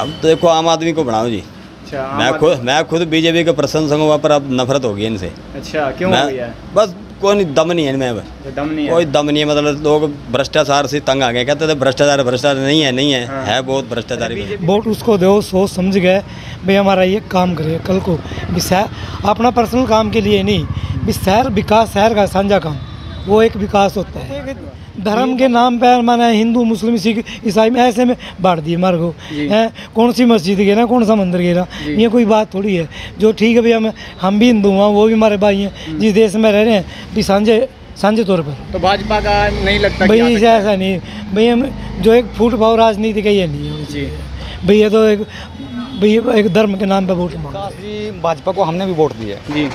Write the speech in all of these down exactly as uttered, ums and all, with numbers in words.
अब तो देखो आम आदमी को बनाओ जी। अच्छा, मैं खुद मैं खुद बीजेपी के प्रशंसक हूँ, पर अब नफरत हो गई इनसे। अच्छा, क्यों मैं हो गया? बस कोई दम नहीं है इनमें, अब दम नहीं है। कोई दम नहीं है। मतलब लोग भ्रष्टाचार से तंग आ गए, कहते थे भ्रष्टाचार भ्रष्टाचार नहीं है, नहीं है, हाँ। है बहुत भ्रष्टाचारी। वोट उसको दो सोच समझ गए भाई हमारा ये काम करे कल को भी शहर अपना पर्सनल काम के लिए नहीं, भी शहर विकास शहर का साझा काम, वो एक विकास होता है। धर्म के नाम पर माना हिंदू मुस्लिम सिख ईसाई में ऐसे में बांट दिए मार को है। कौन सी मस्जिद गिरा, कौन सा मंदिर गिरा, ये कोई बात थोड़ी है। जो ठीक है भैया हम हम भी हिंदू हैं, वो भी हमारे भाई हैं, जिस देश में रह रहे हैं भी साझे साझे तौर पर। तो भाजपा का नहीं लगता भाई ऐसा नहीं भाई, हम जो एक फूट भाव राजनीति का ये नहीं है जी भैया। तो एक भैया एक धर्म के नाम पे वोट मांगा जी। भाजपा को हमने भी वोट दिया जी,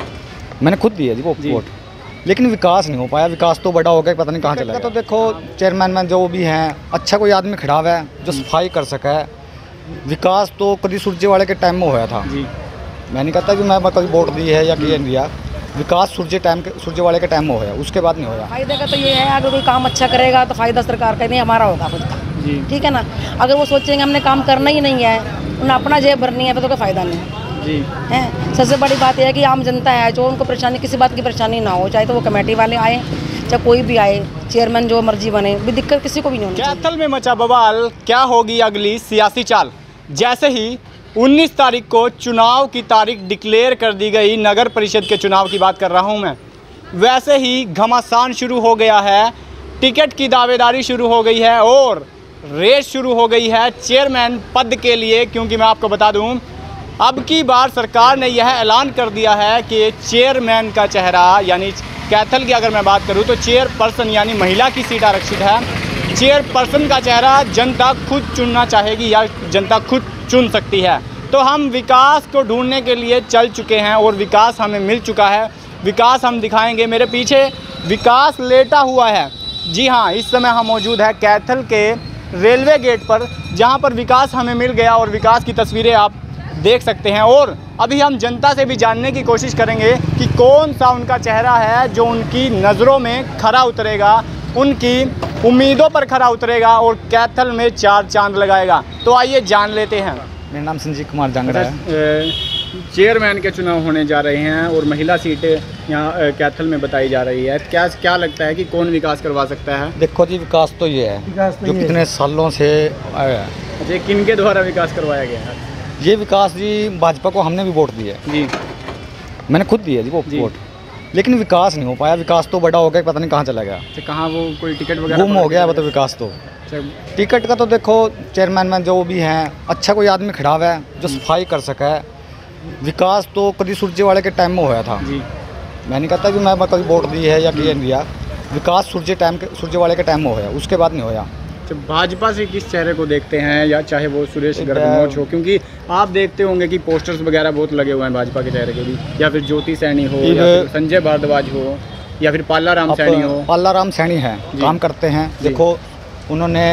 मैंने खुद दिया जी वो वोट, लेकिन विकास नहीं हो पाया। विकास तो बड़ा हो गया, पता नहीं कहाँ चला गया। तो देखो चेयरमैन में जो भी हैं, अच्छा कोई आदमी खड़ा हुआ है जो सफाई कर सका है। विकास तो कभी सुरजेवाले के टाइम में होया था जी। मैं नहीं कहता कि मैं कभी वोट दी है या किया नहीं दिया। विकास सूर्य टाइम के सुरजेवाले के टाइम में होया, उसके बाद नहीं होया। फायदे का तो ये है, अगर कोई काम अच्छा करेगा तो फायदा सरकार का नहीं हमारा होगा खुद का जी। ठीक है ना। अगर वो सोचेंगे हमने काम करना ही नहीं है, उन्हें अपना जेब भरनी है, तो कोई फायदा नहीं है जी। है। सबसे बड़ी बात यह है कि आम जनता है जो उनको परेशानी किसी बात की परेशानी ना हो, चाहे तो वो कमेटी वाले आए चाहे कोई भी आए, चेयरमैन जो मर्जी बने, भी दिक्कत किसी को भी नहीं होनी चाहिए। कैथल में मचा बवाल, क्या होगी अगली सियासी चाल? जैसे ही उन्नीस तारीख को चुनाव की तारीख डिक्लेयर कर दी गई, नगर परिषद के चुनाव की बात कर रहा हूं मैं, वैसे ही घमासान शुरू हो गया है, टिकट की दावेदारी शुरू हो गई है और रेस शुरू हो गई है चेयरमैन पद के लिए। क्योंकि मैं आपको बता दूं, अब की बार सरकार ने यह ऐलान कर दिया है कि चेयरमैन का चेहरा, यानी कैथल की अगर मैं बात करूं तो चेयरपर्सन यानी महिला की सीट आरक्षित है। चेयरपर्सन का चेहरा जनता खुद चुनना चाहेगी या जनता खुद चुन सकती है। तो हम विकास को ढूंढने के लिए चल चुके हैं और विकास हमें मिल चुका है। विकास हम दिखाएंगे। मेरे पीछे विकास लेटा हुआ है। जी हाँ, इस समय हम मौजूद है कैथल के रेलवे गेट पर, जहाँ पर विकास हमें मिल गया और विकास की तस्वीरें आप देख सकते हैं। और अभी हम जनता से भी जानने की कोशिश करेंगे कि कौन सा उनका चेहरा है जो उनकी नज़रों में खरा उतरेगा, उनकी उम्मीदों पर खरा उतरेगा और कैथल में चार चांद लगाएगा। तो आइए जान लेते हैं। मेरा नाम संजीव कुमार जांगड़ा है। चेयरमैन के चुनाव होने जा रहे हैं और महिला सीटें यहाँ कैथल में बताई जा रही है। क्या क्या लगता है कि कौन विकास करवा सकता है? देखो जी, विकास तो ये है जो कितने सालों से आया है। अच्छा, किनके द्वारा विकास करवाया गया है? ये विकास जी भाजपा को हमने भी वोट दिया जी, मैंने खुद दिया जी वो वोट, लेकिन विकास नहीं हो पाया। विकास तो बड़ा हो गया, पता नहीं कहाँ चला गया। तो कहाँ वो कोई टिकट वगैरह गुम हो गया वो तो विकास तो। टिकट का तो देखो चेयरमैन में जो भी हैं, अच्छा कोई आदमी खड़ा हुआ है जो सफाई कर सका है। विकास तो कभी सुरजेवाले के टाइम में होया था जी। मैं नहीं कहता कि मैं कभी वोट दी है या किया नहीं दिया। विकास सूर्य टाइम के सुरजेवाले के टाइम में होया, उसके बाद नहीं होया। तो भाजपा से किस चेहरे को देखते हैं, या चाहे वो सुरेश गर्गमोच हो? क्योंकि आप देखते होंगे कि पोस्टर्स वगैरह बहुत लगे हुए हैं भाजपा के चेहरे के भी, या फिर ज्योति सैनी हो, या फिर संजय भारद्वाज हो, या फिर पाला राम सैनी हो। पाला राम सैनी है, काम करते हैं। देखो उन्होंने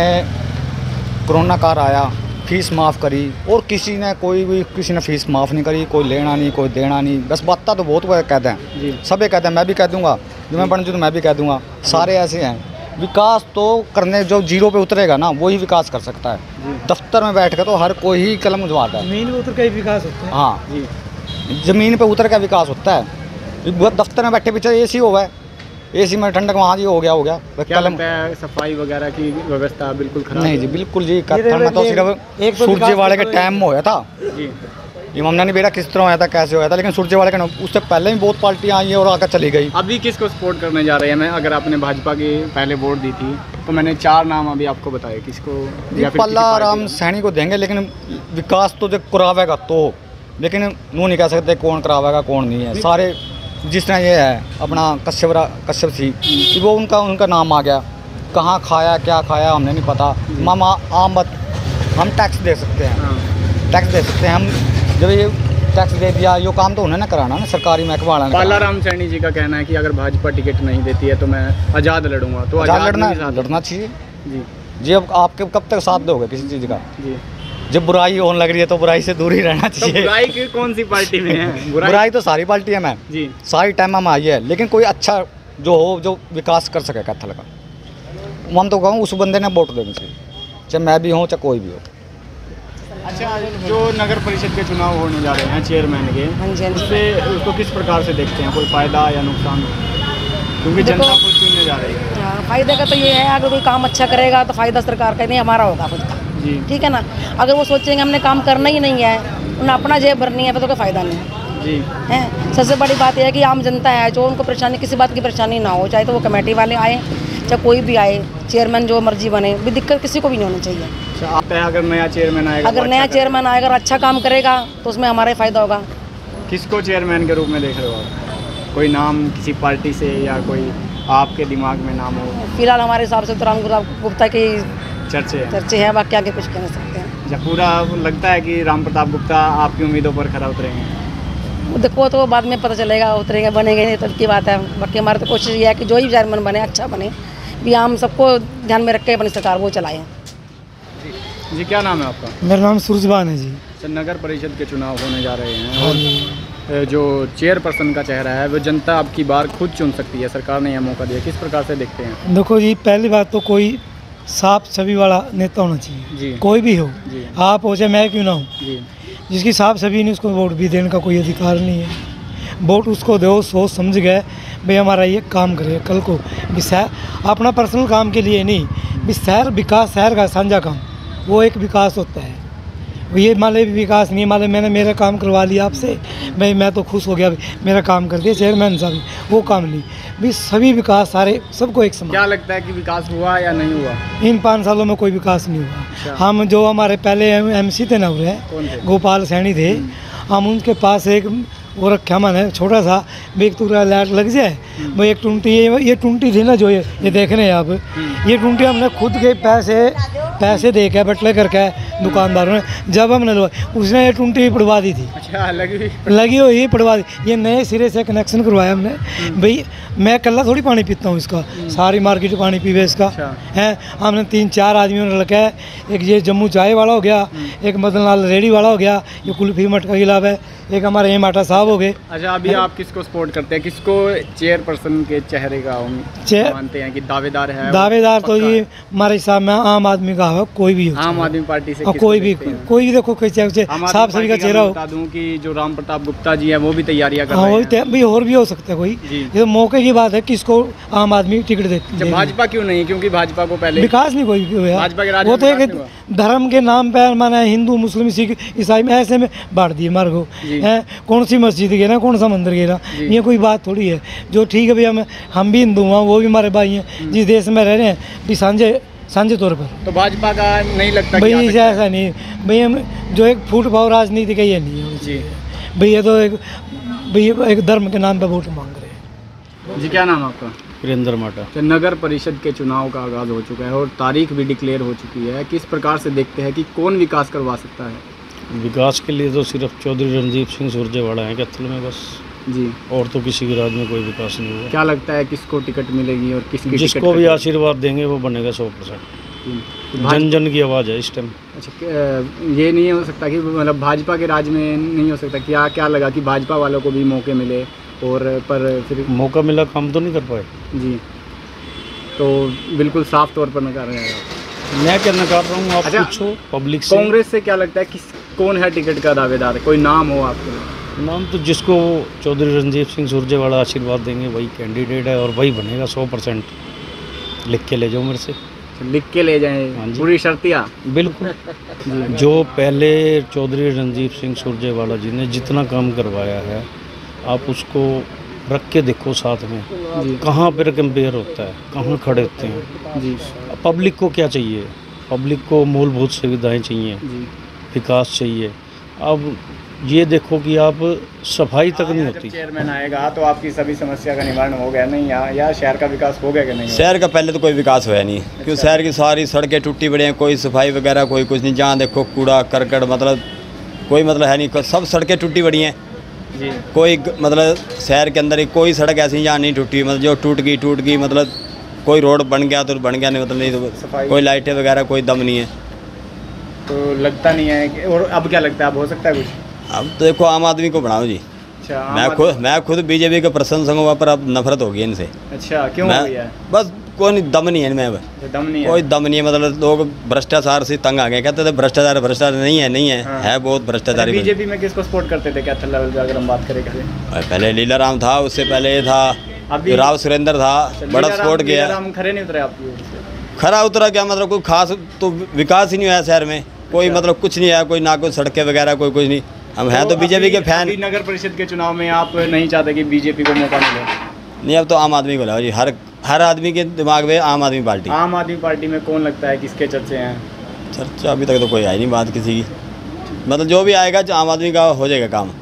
कोरोना काल आया, फीस माफ़ करी, और किसी ने कोई भी किसी ने फीस माफ़ नहीं करी। कोई लेना नहीं, कोई देना नहीं, बस बातें तो बहुत कहते हैं, सभी कहते हैं। मैं भी कह दूँगा, जो मैं बन जूँ तो मैं भी कह दूँगा, सारे ऐसे हैं। विकास तो करने जो जीरो पे उतरेगा ना, वही विकास कर सकता है। दफ्तर में बैठ कर तो हर कोई ही कलम उठवाता है। जमीन पे उतर का ही विकास होता है। हाँ जी, ज़मीन पे उतर का विकास होता है। दफ्तर में बैठे पीछे ए सी हुआ है, ए सी में ठंडक वहाँ जी हो गया हो गया कलम पे सफाई वगैरह की व्यवस्था बिल्कुल खराब नहीं जी, बिल्कुल जी। कैथल में तो सिर्फ सुरजेवाले के टाइम में होया था जी। ये हमने नहीं बेटा किस तरह होया था, कैसे होया था, लेकिन सुरजेवाले का उससे पहले भी बहुत पार्टियाँ आई है और आकर चली गई। अभी किसको सपोर्ट करने जा रहे हैं? मैं अगर आपने भाजपा की पहले वोट दी थी तो मैंने चार नाम अभी आपको बताए, किसको? पल्ला राम सैनी को देंगे, लेकिन विकास तो जो करावेगा तो, लेकिन वो नहीं कह सकते कौन करावेगा कौन नहीं है। सारे जिस तरह ये है अपना कश्यप कश्यप थी, वो उनका उनका नाम आ गया। कहाँ खाया क्या खाया हमने नहीं पता। मामा आम बात, हम टैक्स दे सकते हैं, टैक्स दे सकते हैं हम। जब ये टैक्स दे दिया, ये काम तो उन्होंने कराना ना, सरकारी महकमा वाला। पाला राम सैनी जी का कहना है कि अगर भाजपा टिकट नहीं देती है तो मैं आज़ाद लड़ूंगा। तो आज़ाद लड़ना लड़ना चाहिए जी जी। अब आपके कब तक साथ दोगे किसी चीज़ का? जी, जब बुराई होने लग रही है तो बुराई से दूर ही रहना चाहिए। तो बुराई की कौन सी पार्टी में है? बुराई, बुराई तो सारी पार्टी है मैम जी, सारी टाइम में आई है, लेकिन कोई अच्छा जो हो जो विकास कर सके कैथल का, हम तो कहूँ उस बंदे ने वोट देनी चाहिए, चाहे मैं भी हूँ चाहे कोई भी हो। अच्छा, जो नगर परिषद के चुनाव होने जा रहे हैं चेयरमैन के, हाँ जी, हाँ जी। उससे उसको किस प्रकार से देखते हैं, कोई फायदा या नुकसान? क्योंकि देखो- जनता खुद चुनने जा रही है। हाँ, फायदे का तो ये है, अगर कोई काम अच्छा करेगा तो फायदा सरकार का नहीं, हमारा होगा खुद का। जी ठीक है ना। अगर वो सोचेंगे हमने काम करना ही नहीं है, उन्हें अपना जेब भरनी है, तो कोई फायदा नहीं है। जी हैं। सबसे बड़ी बात यह है कि आम जनता है जो उनको परेशानी, किसी बात की परेशानी ना हो, चाहे तो वो कमेटी वाले आए चाहे कोई भी आए, चेयरमैन जो मर्जी बने, भी दिक्कत किसी को भी नहीं होनी चाहिए। अच्छा, आप है अगर नया चेयरमैन आएगा, अगर वो नया अच्छा चेयरमैन आएगा और अच्छा काम करेगा तो उसमें हमारा ही फायदा होगा। करेगा। किसको चेयरमैन के रूप में देख रहे हो आप? कोई नाम किसी पार्टी से या कोई आपके दिमाग में नाम हो? फिलहाल हमारे हिसाब से तो राम गुप्ता की चर्चे हैं। चर्चे हैं, बाकी आगे कुछ कह नहीं सकते हैं। अच्छा, पूरा लगता है कि राम प्रताप गुप्ता आपकी उम्मीदों पर खरा उतरेंगे? वो देखो तो बाद में पता चलेगा, उतरेंगे बनेंगे नहीं तब की बात है। बाकी हमारी तो कोशिश ये है कि जो ही चेयरमैन बने अच्छा बने, भी हम सबको ध्यान में रख के अपनी सरकार वो चलाएं। जी क्या नाम है आपका? मेरा नाम सूरजबान है जी। अच्छा, नगर परिषद के चुनाव होने जा रहे हैं हाँ और जी। अ, जो चेयरपर्सन का चेहरा है वो जनता अब की बार खुद चुन सकती है, सरकार ने यह मौका दिया। किस प्रकार से देखते हैं? देखो जी, पहली बात तो कोई साफ छवि वाला नेता होना चाहिए, जी कोई भी हो, जी आप हो चाहे मैं क्यों ना हो। जी जिसकी साफ छवि नहीं उसको वोट भी देने का कोई अधिकार नहीं है। वोट उसको दो सोच समझ गए भाई हमारा ये काम करे कल को, भी शहर अपना पर्सनल काम के लिए नहीं, भी शहर विकास, शहर का साझा काम, वो एक विकास होता है। ये मान लो विकास नहीं, मान लो मैंने मेरा काम करवा लिया आपसे, भाई मैं तो खुश हो गया, मेरा काम कर दिया चेयरमैन साहब, वो काम नहीं। भी सभी विकास सारे सबको एक समान। क्या लगता है कि विकास हुआ या नहीं हुआ? इन पाँच सालों में कोई विकास नहीं हुआ। अच्छा। हम जो हमारे पहले एम सी थे ना, हो रहे कौन थे? गोपाल सैनी थे, हम उनके पास एक वो रखा मैंने छोटा सा, भी एक पूरा लाइट लग जाए, वो एक टूंटी, ये ये टूंटी थी ना जो ये ये देख रहे हैं आप, ये टूंटी हमने खुद के पैसे पैसे दे के बटले करके दुकानदारों ने, जब हमने लो उसने ये टूंटी पड़वा दी थी, अच्छा, लगी हुई लगी हुई पड़वा दी। ये नए सिरे से कनेक्शन करवाया हमने, भाई मैं कल्ला थोड़ी पानी पीता हूँ इसका, सारी मार्केट पानी पीवे इसका अच्छा। है। हमने तीन चार आदमियों ने रखा है, एक ये जम्मू चाय वाला हो गया, एक मदन लाल रेडी वाला हो गया, ये कुल्फी मटका गिलाफ है, एक हमारे एम आटा साहब हो गए। अच्छा, अभी आप किसको सपोर्ट करते हैं? किसको चेयरपर्सन के चेहरे का हम चेयर- मानते हैं कि दावेदार है? दावेदार तो पक्का ये है। हमारे हिसाब में आम आदमी का है, कोई भी हो, आम आदमी पार्टी से और किसको कोई भी देखते हैं? कोई भी देखो कोई चाहे चाहे आम आदमी साफ सभी का पार्टी चेहरा मैं हो। बता दूं कि जो राम प्रताप गुप्ता जी हैं वो भी तैयारियां कर हाँ रहे वही हैं। तय- भाई और भी हो सकता है कोई, जी। ये तो मौके की बात है, किसको आम आदमी टिकट दे अच्छा, देगी। भाजपा क्यों नहीं? क्योंकि भाजपा को पहले विकास नहीं कोई भी हुआ। भाजपा के राज वो में तो विकास एक नहीं धर्म के नाम पे माना हिंदू मुस्लिम सिख ईसाई में ऐसे में बांट दिए मार्ग को जी। है। कौन सी मस्जिद गिरा, कौन सा मंदिर गिरा, जी। ये कोई बात थोड़ी है। जो ठीक है भाई, हम हम भी हिंदू हैं, वो भी हमारे भाई हैं, जिस देश में रह रहे हैं भी साझे साझे तौर पर। तो भाजपा का नहीं लगता कि भाई आ ऐसा सकता है? ऐसा नहीं भाई, हम जो एक फूट पाव राजनीति का ये नहीं है जी भाई, ये तो एक भाई ये एक धर्म के नाम पे वोट मांग रहे हैं। जी क्या नाम है आपका? वीरेंद्र माटा। तो नगर परिषद के चुनाव का आगाज़ हो चुका है और तारीख भी डिक्लेयर हो चुकी है। किस प्रकार से देखते हैं कि कौन विकास करवा सकता है? विकास के लिए तो सिर्फ चौधरी रणजीत सिंह सुरजेवाला हैं कैथल में बस, जी और तो किसी के राज में कोई विकास नहीं हुआ। क्या लगता है किसको टिकट मिलेगी और किसकी जिसको टिकट भी कटेगी? आशीर्वाद देंगे वो बनेगा सौ परसेंट। भाज- जन जन की आवाज़ है इस टाइम। अच्छा, क- ये नहीं हो सकता कि मतलब भाजपा के राज में नहीं हो सकता? क्या क्या लगा कि भाजपा वालों को भी मौके मिले और पर फिर मौका मिला, काम तो नहीं कर पाए। जी, तो बिल्कुल साफ तौर पर नकार रहे हैं। मैं क्या नकार रहा हूँ, आप अच्छा, पूछो पब्लिक से। कांग्रेस से क्या लगता है किस कौन है टिकट का दावेदार? कोई नाम हो आपके? नाम तो जिसको चौधरी रणजीत सिंह सुरजेवाला आशीर्वाद देंगे वही कैंडिडेट है और वही बनेगा सौ परसेंट। लिख के ले जाओ मेरे से। लिख के ले हाँ जाएं जी। पूरी शर्तियाँ? बिल्कुल। जो पहले चौधरी रणजीत सिंह सुरजेवाला जी ने जितना काम करवाया है, आप उसको रख के देखो साथ में, जी कहाँ पर कंपेयर होता है, कहाँ खड़े होते हैं। जी पब्लिक को क्या चाहिए? पब्लिक को मूलभूत सुविधाएं चाहिए, जी विकास चाहिए। अब ये देखो कि आप सफाई तक नहीं जब होती। चेयरमैन आएगा तो आपकी सभी समस्या का निवारण हो गया नहीं? या, या शहर का विकास हो गया कि नहीं? शहर का पहले तो कोई विकास हुआ नहीं, क्योंकि शहर की सारी सड़कें टूटी पड़ी हैं, कोई सफाई वगैरह कोई कुछ नहीं। जहाँ देखो कूड़ा करकट, मतलब कोई मतलब है नहीं, सब सड़कें टूटी पड़ी हैं। जी कोई ग- मतलब शहर के अंदर ही कोई सड़क ऐसी नहीं जहाँ नहीं टूटी, मतलब जो टूट गई टूट गई, मतलब कोई रोड बन गया तो बन गया, नहीं मतलब नहीं तो सफाई। कोई लाइटें वगैरह कोई दम नहीं है। तो लगता नहीं है कि, और अब क्या लगता है अब हो सकता है कुछ? अब तो देखो आम आदमी को बनाओ जी। अच्छा, आम मैं आदमी- खुद मैं खुद बीजेपी के प्रशंसक हूँ, पर अब नफरत हो गई इनसे। अच्छा, क्यों हो मैं गया है? बस कोई दम नहीं है इनमें अब, दम नहीं है। कोई दम नहीं है। मतलब लोग भ्रष्टाचार से तंग आ गए, कहते थे भ्रष्टाचार भ्रष्टाचार नहीं है, नहीं है, हाँ। है बहुत भ्रष्टाचारी। बीजेपी में किसको सपोर्ट करते थे कैथल लेवल पे अगर हम बात करें करें? पहले लीलाराम था, उससे पहले ये था अभी राव सुरेंद्र था, बड़ा सपोर्ट किया। हम खरे नहीं उतरे आपकी वजह से? खरा उतरा क्या मतलब, कोई खास तो विकास ही नहीं हुआ शहर में, कोई मतलब कुछ नहीं है, कोई ना कोई सड़कें वगैरह कोई कुछ नहीं। हम हैं तो बीजेपी के फैन। अभी नगर परिषद के चुनाव में आप नहीं चाहते कि बीजेपी को मौका मिले? नहीं, अब तो आम आदमी को लगा जी, हर हर आदमी के दिमाग में आम आदमी पार्टी। आम आदमी पार्टी में कौन लगता है किसके चर्चे हैं? चर्चा अभी तक तो कोई आई नहीं बात किसी की, मतलब जो भी आएगा आम आदमी का हो जाएगा काम।